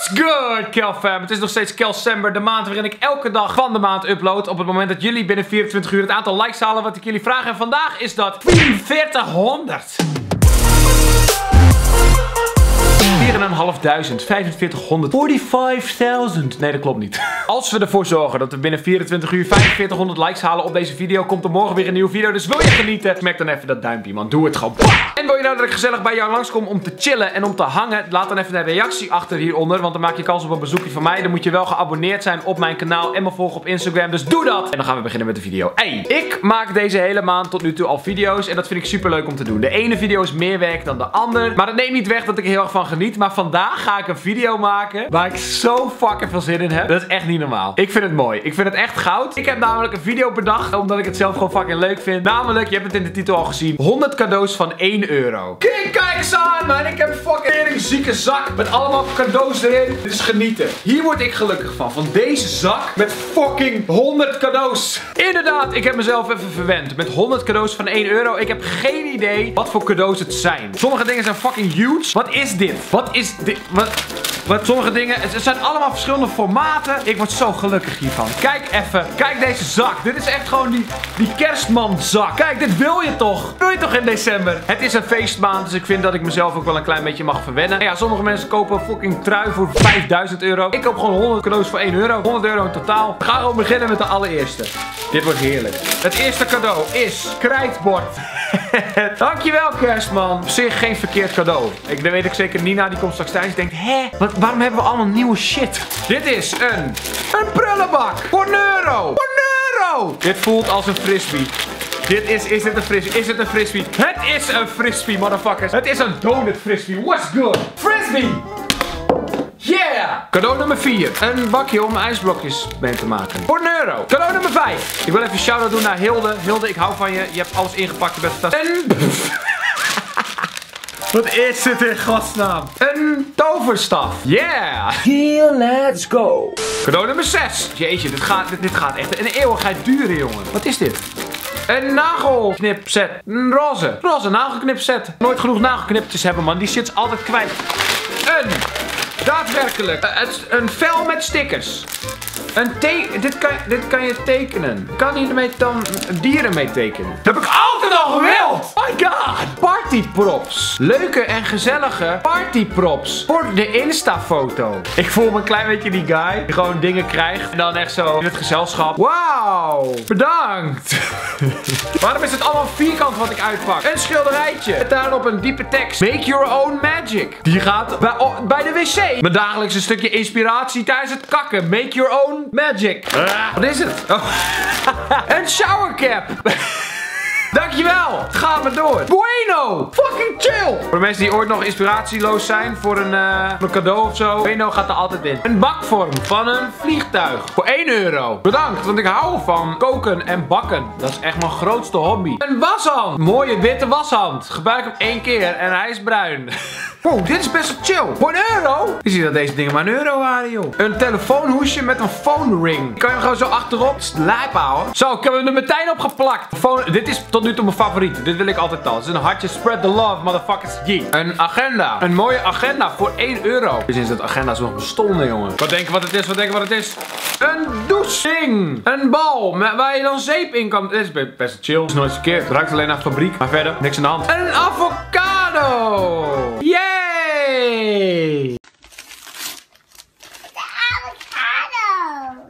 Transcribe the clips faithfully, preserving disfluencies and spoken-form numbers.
Good, Kelfam. Het is nog steeds Kelsember, de maand waarin ik elke dag van de maand upload. Op het moment dat jullie binnen vierentwintig uur het aantal likes halen wat ik jullie vraag. En vandaag is dat vierenveertighonderd. vierduizend vijfenveertighonderd. vijfenveertigduizend. Nee, dat klopt niet. Als we ervoor zorgen dat we binnen vierentwintig uur vijfenveertighonderd likes halen op deze video, komt er morgen weer een nieuwe video. Dus wil je genieten? Merk dan even dat duimpje, man. Doe het gewoon. En wil je nou dat ik gezellig bij jou langskom om te chillen en om te hangen? Laat dan even een reactie achter hieronder, want dan maak je kans op een bezoekje van mij. Dan moet je wel geabonneerd zijn op mijn kanaal en me volgen op Instagram. Dus doe dat! En dan gaan we beginnen met de video. Hey, ik maak deze hele maand tot nu toe al video's en dat vind ik super leuk om te doen. De ene video is meer werk dan de ander, maar dat neemt niet weg dat ik er heel erg van geniet. Maar vandaag ga ik een video maken waar ik zo fucking veel zin in heb. Dat is echt niet normaal. Ik vind het mooi. Ik vind het echt goud. Ik heb namelijk een video bedacht, omdat ik het zelf gewoon fucking leuk vind. Namelijk, je hebt het in de titel al gezien, honderd cadeaus van één euro. Kijk, kijk eens aan, man. Ik heb een fucking zieke zak met allemaal cadeaus erin. Dit is genieten. Hier word ik gelukkig van. Van deze zak met fucking honderd cadeaus. Inderdaad, ik heb mezelf even verwend. Met honderd cadeaus van één euro. Ik heb geen idee wat voor cadeaus het zijn. Sommige dingen zijn fucking huge. Wat is dit? Wat is dit? Wat? Wat sommige dingen, het zijn allemaal verschillende formaten. Ik word zo gelukkig hiervan. Kijk even, kijk deze zak. Dit is echt gewoon die, die kerstmanzak. Kijk, dit wil je toch? Wil je toch in december? Het is een feestmaand, dus ik vind dat ik mezelf ook wel een klein beetje mag verwennen. En ja, sommige mensen kopen een fucking trui voor vijfduizend euro. Ik koop gewoon honderd cadeaus voor één euro. honderd euro in totaal. We gaan gewoon beginnen met de allereerste. Dit wordt heerlijk. Het eerste cadeau is krijtbord. Dankjewel, kerstman. Op zich geen verkeerd cadeau. Ik weet ik zeker, Nina die komt straks thuis en denkt, hè, wat, waarom hebben we allemaal nieuwe shit? Dit is een, een prullenbak voor een euro. Voor een euro. Dit voelt als een frisbee. Dit is, is dit een frisbee? Is het een frisbee? Het is een frisbee, motherfuckers. Het is een donut frisbee. What's good? Frisbee. Yeah! Cadeau nummer vier. Een bakje om ijsblokjes mee te maken. Voor een euro. Cadeau nummer vijf. Ik wil even een shout-out doen naar Hilde. Hilde, ik hou van je. Je hebt alles ingepakt. Je bent fantastisch. En... Wat is dit in godsnaam? Een toverstaf. Yeah! Here, let's go. Cadeau nummer zes. Jeetje, dit gaat, dit, dit gaat echt een eeuwigheid duren, jongen. Wat is dit? Een nagelknipset. Een roze. Roze nagelknipset. Nooit genoeg nagelknipjes hebben, man. Die shit is altijd kwijt. Een... Daadwerkelijk. Uh, het, een vel met stickers. Een teken. Dit kan, dit kan je tekenen. Kan je ermee dan dieren mee tekenen? Dat heb ik altijd al gewild. My god. Partyprops. Leuke en gezellige partyprops. Voor de Insta-foto. Ik voel me een klein beetje die guy. Die gewoon dingen krijgt. En dan echt zo in het gezelschap. Wauw. Bedankt. Waarom is het allemaal vierkant wat ik uitpak? Een schilderijtje. Met daarop een diepe tekst. Make your own magic. Die gaat bij, oh, bij de wc. Mijn dagelijkse stukje inspiratie tijdens het kakken. Make your own magic. Ah, wat is het? Oh. Een showercap. Dankjewel. Gaan we door. Bueno. Fucking chill. Voor de mensen die ooit nog inspiratieloos zijn voor een, uh, een cadeau of zo. Bueno gaat er altijd in. Een bakvorm van een vliegtuig. Voor één euro. Bedankt, want ik hou van koken en bakken. Dat is echt mijn grootste hobby. Een washand. Mooie witte washand. Gebruik hem één keer en hij is bruin. Wow, dit is best wel chill. Voor een euro? Je ziet dat deze dingen maar een euro waren, joh. Een telefoonhoesje met een phone ring. Kan je hem gewoon zo achterop lijp houden. Zo, ik heb hem er meteen op geplakt. Phone, dit is tot nu toe mijn favoriet. Dit wil ik altijd al. Het is een hartje. Spread the love, motherfuckers. G. Een agenda. Een mooie agenda voor één euro. Dus is dat agenda's nog bestonden, jongen. Wat denken wat het is? Wat denken wat het is? Een douching. Een bal met, waar je dan zeep in kan. Dit is best wel chill. Het is nooit verkeerd. Het ruikt alleen naar fabriek. Maar verder, niks aan de hand. Een avocado. Yeah. Yay! The avocado!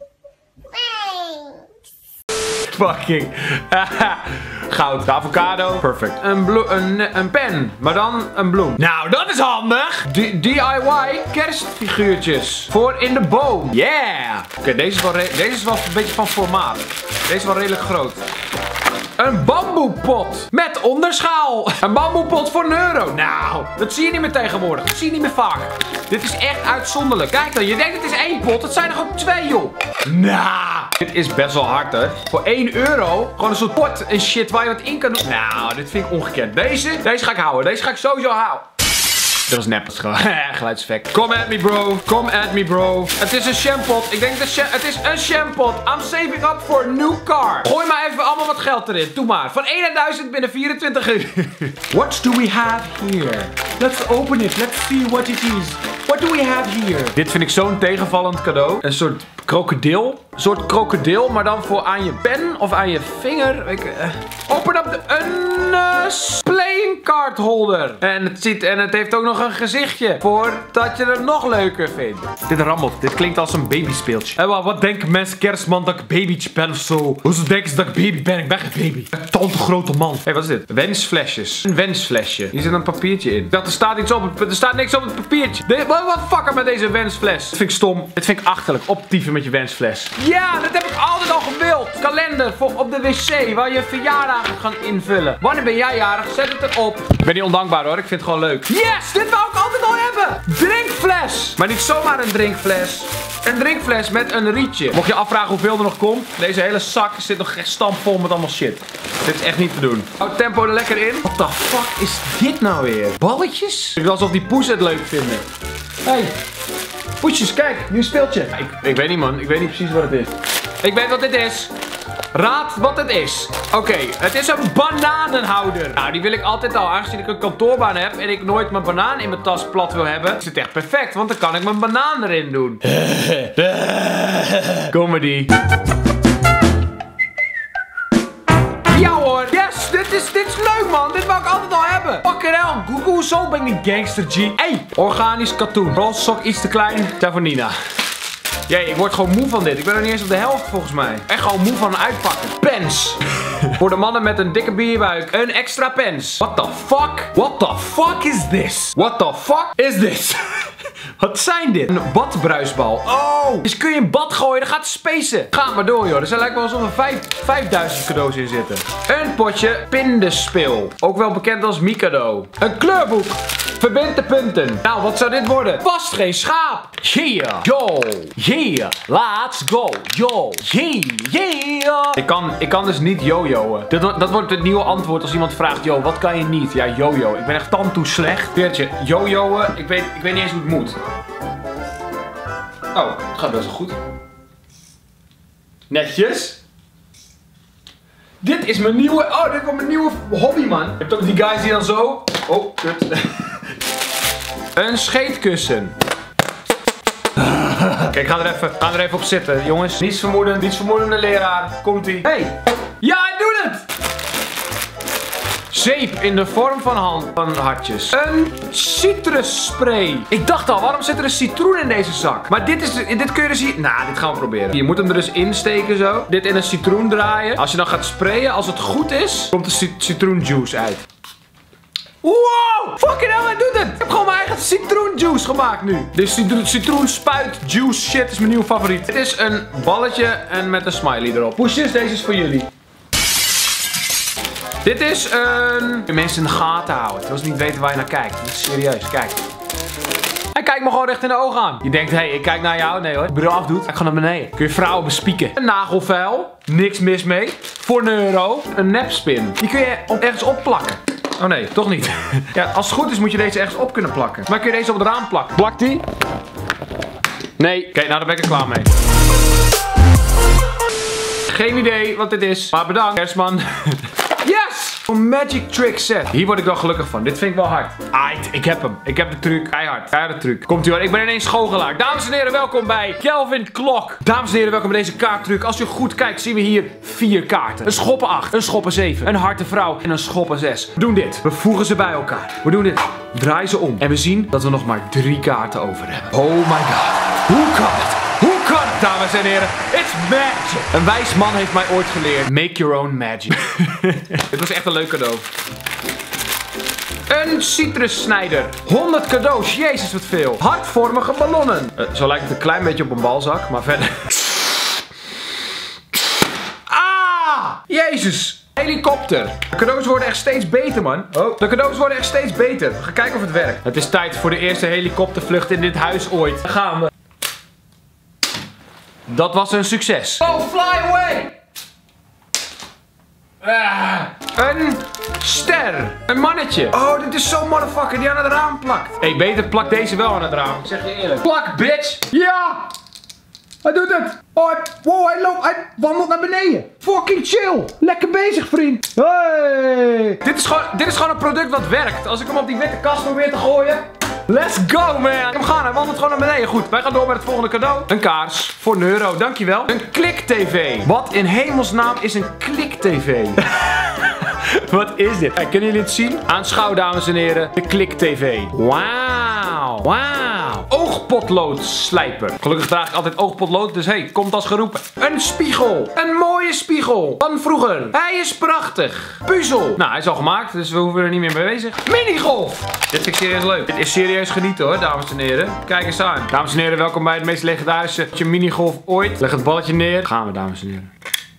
Thanks! Fucking goud. De avocado. Perfect. Een, een, een pen. Maar dan een bloem. Nou, dat is handig. D I Y kerstfiguurtjes. Voor in de boom. Yeah! Oké, okay, deze, deze is wel een beetje van formaat. Deze is wel redelijk groot. Een bamboepot met onderschaal. Een bamboepot voor een euro. Nou, dat zie je niet meer tegenwoordig. Dat zie je niet meer vaak. Dit is echt uitzonderlijk. Kijk dan, je denkt het is één pot. Het zijn er ook twee, joh. Nou, dit is best wel hard, hè. Voor één euro. Gewoon een soort pot en shit waar je wat in kan doen. Nou, dit vind ik ongekend. Deze, deze ga ik houden. Deze ga ik sowieso houden. Dat was nep. Dat is gewoon geluidseffect. Come at me, bro. Come at me, bro. Het is een shampot. Ik denk dat het is een shampot. I'm saving up for a new car. Gooi maar even allemaal wat geld erin. Doe maar. Van één naar duizend binnen vierentwintig uur. What do we have here? Let's open it. Let's see what it is. What What do we have here? Dit vind ik zo'n tegenvallend cadeau. Een soort krokodil. Een soort krokodil, maar dan voor aan je pen of aan je vinger. Ik, uh, open up de... Een uh, playing card holder. En het, ziet, en het heeft ook nog een gezichtje. Voordat je het nog leuker vindt. Dit rammelt. Dit klinkt als een babyspeeltje. En wat denken mensen kerstman dat ik babytje ben of zo? Hoezo denken ze dat ik baby ben? Ik ben geen baby. Een tante grote man. Hé, hey, wat is dit? Wensflesjes. Een wensflesje. Hier zit een papiertje in. Ik dacht, er staat iets op het, er staat niks op het papiertje. De, wat wat fucker met deze wensfles? Dit vind ik stom. Dit vind ik achterlijk. Optieven met je wensfles. Ja, dat heb ik altijd al gewild. Kalender voor op de wc waar je verjaardagen kan invullen. Wanneer ben jij jarig? Zet het erop. Ik ben niet ondankbaar hoor. Ik vind het gewoon leuk. Yes, dit wou ik altijd al hebben. Drinkfles. Maar niet zomaar een drinkfles. Een drinkfles met een rietje. Mocht je afvragen hoeveel er nog komt. Deze hele zak zit nog echt stampvol met allemaal shit. Dit is echt niet te doen. Houd tempo er lekker in. What the fuck is dit nou weer? Balletjes? Ik wil alsof die poes het leuk vinden. Hey. Poesjes, kijk. Nieuw speeltje. Ik, ik weet niet man. Ik weet niet precies wat het is. Ik weet wat dit is. Raad wat het is. Oké, okay, het is een bananenhouder. Nou, die wil ik altijd al. Aangezien ik een kantoorbaan heb en ik nooit mijn banaan in mijn tas plat wil hebben, is het echt perfect. Want dan kan ik mijn banaan erin doen. Comedy. Ja hoor. Yes, dit is, dit is leuk man. Dit wou ik altijd al hebben. Fucking hell. Google, zo ben ik niet gangster G. Hey, organisch katoen. Roze sok iets te klein. Zijn voor Nina. Jee, ik word gewoon moe van dit. Ik ben nog niet eens op de helft volgens mij. Echt gewoon moe van uitpakken. Pens. Voor de mannen met een dikke bierbuik. Een extra pens. What the fuck? What the fuck is this? What the fuck is this? Wat zijn dit? Een badbruisbal. Oh. Dus kun je in bad gooien. Dan gaat het spacen. Ga maar door joh. Er zijn lijkt wel alsof er vijfduizend cadeaus in zitten. Een potje pindespil. Ook wel bekend als Mikado. Een kleurboek. Verbind de punten. Nou, wat zou dit worden? Vast geen schaap. Yeah. Yo. Yeah. Let's go. Yo. Yeah. Yeah. Ik kan, ik kan dus niet yo-yo'en. Dat, dat wordt het nieuwe antwoord als iemand vraagt, yo, wat kan je niet? Ja, yo-yo. Ik ben echt tandtoe slecht. Veertje, yo-yo'en. Ik weet, ik weet niet eens hoe het moet. Oh, het gaat best wel goed. Netjes. Dit is mijn nieuwe... Oh, dit wordt mijn nieuwe hobby, man. Je hebt ook die guys die dan zo... Oh, kut. Een scheetkussen. Kijk, ga er even, ga er even op zitten, jongens. Niets vermoedend, niets vermoedende leraar. Komt-ie. Hey. Ja, hij doet het! Zeep in de vorm van hand van hartjes. Een citrusspray. Ik dacht al, waarom zit er een citroen in deze zak? Maar dit, is, dit kun je dus hier... Nou, dit gaan we proberen. Je moet hem er dus insteken zo. Dit in een citroen draaien. Als je dan gaat sprayen, als het goed is, komt de citroenjuice uit. Wow! Fucking hell, hij doet het! Ik heb gewoon mijn eigen citroenjuice gemaakt nu. Deze citroenspuit juice shit is mijn nieuwe favoriet. Het is een balletje en met een smiley erop. Poesjes, deze is voor jullie. Dit is een... Je mensen in de gaten houden. Terwijl ze niet weten waar je naar kijkt. Dat is serieus, kijk. Hij kijkt me gewoon recht in de ogen aan. Je denkt, hé, hey, ik kijk naar jou. Nee hoor. Bril afdoet, ik ga naar beneden. Kun je vrouwen bespieken. Een nagelvuil. Niks mis mee. Voor een euro. Een nepspin. Die kun je op ergens opplakken. Oh nee, toch niet. Ja, als het goed is moet je deze ergens op kunnen plakken. Maar kun je deze op het raam plakken? Plakt die? Nee. Oké, okay, nou daar ben ik er klaar mee. Geen idee wat dit is. Maar bedankt, kerstman. Yes! Een magic trick set. Hier word ik wel gelukkig van. Dit vind ik wel hard. Aight, ik heb hem. Ik heb de truc. Keihard. Keihard de truc. Komt u hoor. Ik ben ineens goochelaar. Dames en heren, welkom bij Kelvin Klok. Dames en heren, welkom bij deze kaarttruc. Als u goed kijkt, zien we hier vier kaarten. Een schoppen acht. Een schoppen zeven. Een harte vrouw. En een schoppen zes. We doen dit. We voegen ze bij elkaar. We doen dit. Draai ze om. En we zien dat we nog maar drie kaarten over hebben. Oh my god. Hoe kan het? Hoe kan het, dames en heren? It's magic. Een wijs man heeft mij ooit geleerd. Make your own magic. Dit was echt een leuk cadeau. Een citrussnijder. honderd cadeaus. Jezus, wat veel. Hartvormige ballonnen. Uh, zo lijkt het een klein beetje op een balzak, maar verder. Ah! Jezus. Helikopter. De cadeaus worden echt steeds beter, man. Oh. De cadeaus worden echt steeds beter. We gaan kijken of het werkt. Het is tijd voor de eerste helikoptervlucht in dit huis ooit. Daar gaan we. Dat was een succes. Oh, fly away! Ah, een ster. Een mannetje. Oh, dit is zo'n motherfucker die aan het raam plakt. Hé, hey, beter plak deze wel aan het raam. Ik zeg je eerlijk. Plak, bitch! Ja! Hij doet het! Oh, hij, wow, hij loopt, hij wandelt naar beneden. Fucking chill. Lekker bezig, vriend. Hey! Dit is gewoon, dit is gewoon een product wat werkt. Als ik hem op die witte kast probeer te gooien, Let's go, man. Kijk hem gaan, hij wandelt gewoon naar beneden. Goed, wij gaan door met het volgende cadeau. Een kaars voor een euro, dankjewel. Een klik-tv. Wat in hemelsnaam is een klik-tv? Wat is dit? Hey, kunnen jullie het zien? Aanschouw, dames en heren. De klik-tv. Wauw. Wauw. Oogpotloodslijper. Gelukkig draag ik altijd oogpotlood, dus hey, komt als geroepen. Een spiegel. Een mooie spiegel. Van vroeger. Hij is prachtig. Puzzel. Nou, hij is al gemaakt, dus we hoeven er niet meer mee bezig. Minigolf. Dit vind ik serieus leuk. Dit is serieus genieten hoor, dames en heren. Kijk eens aan. Dames en heren, welkom bij het meest legendarische minigolf ooit. Leg het balletje neer. Gaan we, dames en heren.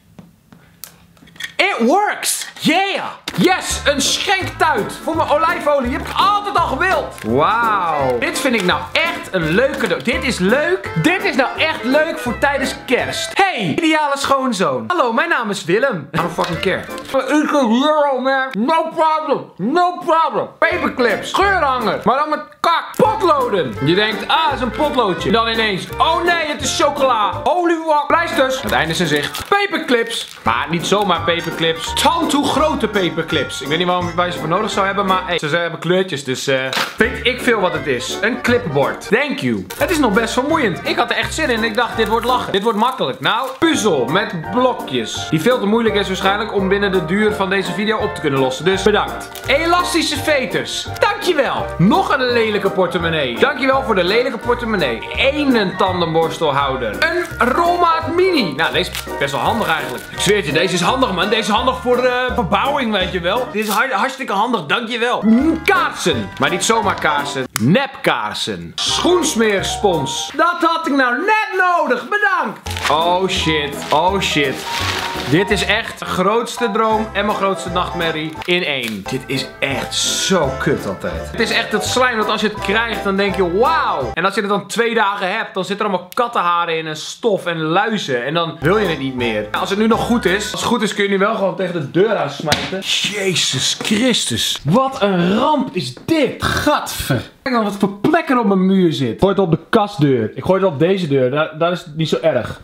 It works! Yeah! Yes! Een schenktuit voor mijn olijfolie. Je hebt het altijd al gewild. Wauw. Dit vind ik nou echt een leuke cadeau. Dit is leuk. Dit is nou echt leuk voor tijdens kerst. Hey! Ideale schoonzoon. Hallo, mijn naam is Willem. I don't fucking care. Ik euro, man. No problem. No problem. Paperclips. Scheurhanger. Maar dan met kak. Potloden. Je denkt, ah, het is een potloodje. Dan ineens, oh nee, het is chocola. Holy fuck. Prijs dus. Het einde is in zicht. Paperclips. Maar niet zomaar paperclips. Tandtoe grote paperclips. Ik weet niet waarom wij ze voor nodig zou hebben, maar hey, ze hebben kleurtjes, dus uh, weet ik veel wat het is. Een clipboard. Thank you. Het is nog best vermoeiend. Ik had er echt zin in. Ik dacht, dit wordt lachen. Dit wordt makkelijk. Nou, puzzel met blokjes. Die veel te moeilijk is waarschijnlijk om binnen de duur van deze video op te kunnen lossen. Dus bedankt. Elastische veters. Dankjewel. Nog een lelijke portemonnee. Dankjewel voor de lelijke portemonnee. Eén tandenborstelhouder. Een rolmaat mini. Nou, deze is best wel handig eigenlijk. Ik zweer het je, deze is handig man. Deze is handig voor uh, verbouwing, weet je wel. Dit is hartstikke handig, dankjewel. Mm, kaarsen. Maar niet zomaar kaarsen. Nepkaarsen. Schoensmeerspons. Dat had ik nou net nodig. Bedankt. Oh shit. Oh shit. Dit is echt de grootste droom en mijn grootste nachtmerrie in één. Dit is echt zo kut altijd. Het is echt het slijm dat als je het krijgt, dan denk je wauw. En als je het dan twee dagen hebt, dan zit er allemaal kattenharen in en stof en luizen. En dan wil je het niet meer. Als het nu nog goed is, als het goed is kun je nu wel gewoon tegen de deur aan smijten. Jezus Christus. Wat een ramp is dit. Gadver. Kijk dan wat voor plek er op mijn muur zit. Ik gooi het op de kastdeur. Ik gooi het op deze deur. Daar, daar is het niet zo erg.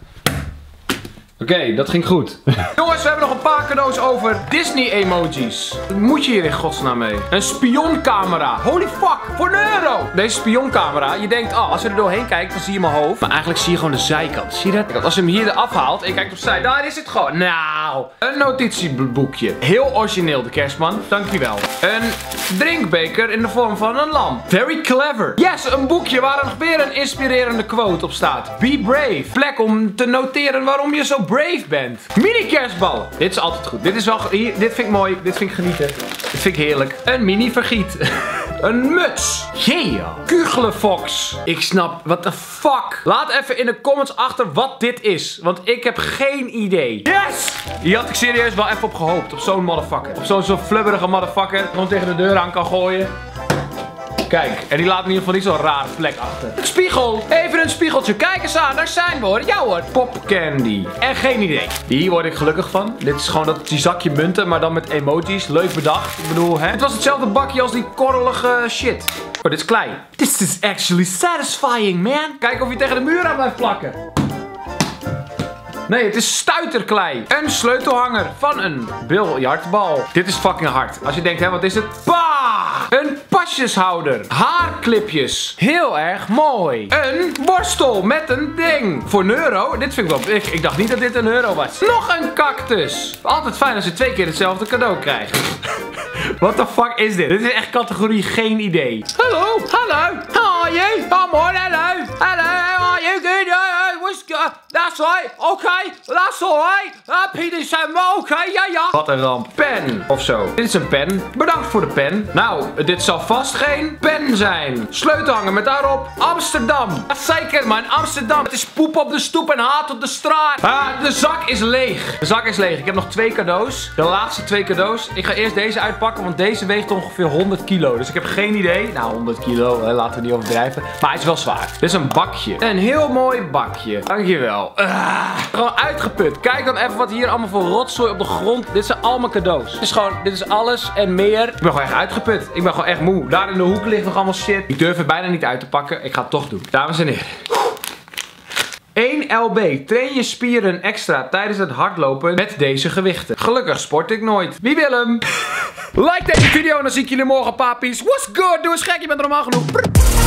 Oké, okay, dat ging goed. Jongens, we hebben nog een paar cadeaus over Disney emojis. Wat moet je hier in godsnaam mee? Een spioncamera. Holy fuck, voor een euro. Deze spioncamera, je denkt, oh, als je er doorheen kijkt, dan zie je mijn hoofd. Maar eigenlijk zie je gewoon de zijkant. Zie je dat? Als je hem hier eraf haalt en je kijkt opzij, daar is het gewoon. Nou, een notitieboekje. Heel origineel, de kerstman. Dankjewel. Een drinkbeker in de vorm van een lamp. Very clever. Yes, een boekje waar nog weer een inspirerende quote op staat. Be brave. Plek om te noteren waarom je zo brave bent. Mini kerstballen. Dit is altijd goed. Dit is wel, hier, dit vind ik mooi. Dit vind ik genieten. Dit vind ik heerlijk. Een mini vergiet. Een muts. Yeah. Kugelenfox. Ik snap. What the fuck. Laat even in de comments achter wat dit is. Want ik heb geen idee. Yes. Hier had ik serieus wel even op gehoopt. Op zo'n motherfucker. Op zo'n zo flubberige motherfucker. Gewoon tegen de deur aan kan gooien. Kijk, en die laat in ieder geval niet zo'n rare vlek achter. Een spiegel. Even een spiegeltje. Kijk eens aan. Daar zijn we hoor. Ja hoor. Popcandy. En geen idee. Hier word ik gelukkig van. Dit is gewoon dat die zakje munten, maar dan met emojis. Leuk bedacht. Ik bedoel, hè. Het was hetzelfde bakje als die korrelige shit. Oh, dit is klei. This is actually satisfying, man. Kijk of je tegen de muur aan blijft plakken. Nee, het is stuiterklei. Een sleutelhanger van een biljartbal. Dit is fucking hard. Als je denkt, hè, wat is het? Bah! Een pasjeshouder. Haarclipjes. Heel erg mooi. Een borstel met een ding. Voor een euro. Dit vind ik wel... Ik, ik dacht niet dat dit een euro was. Nog een cactus. Altijd fijn als je twee keer hetzelfde cadeau krijgt. What the fuck is dit? Dit is echt categorie geen idee. Hallo, hallo. How are you? I'm on, hello. Hello, how are you? Good. Uh, what's good? That's right. Okay, that's alright. Happy December. Oké, ja, ja. Wat een ramp. Pen of zo. Dit is een pen. Bedankt voor de pen. Nou, dit zal vast geen pen zijn. Sleutelhanger met daarop Amsterdam. Zeker, man. Amsterdam. Het is poep op de stoep en haat op de straat. Ah, de zak is leeg. De zak is leeg. Ik heb nog twee cadeaus. De laatste twee cadeaus. Ik ga eerst deze uitpakken, want deze weegt ongeveer honderd kilo. Dus ik heb geen idee. Nou, honderd kilo. Hè, laten we niet overdrijven. Maar hij is wel zwaar. Dit is een bakje. Een heel mooi bakje. Dankjewel. Ah, gewoon uitgeput. Kijk dan even wat hier allemaal voor rotzooi op de grond. Dit zijn allemaal cadeaus. Dit is gewoon, dit is alles en meer. Ik ben gewoon echt uitgeput. Ik ben gewoon echt moe. Daar in de hoek ligt nog allemaal shit. Ik durf het bijna niet uit te pakken. Ik ga het toch doen. Dames en heren. één L B. Train je spieren extra tijdens het hardlopen met deze gewichten. Gelukkig sport ik nooit. Wie wil hem? Like deze video en dan zie ik jullie morgen, papies. What's good? Doe eens gek, je bent er normaal genoeg.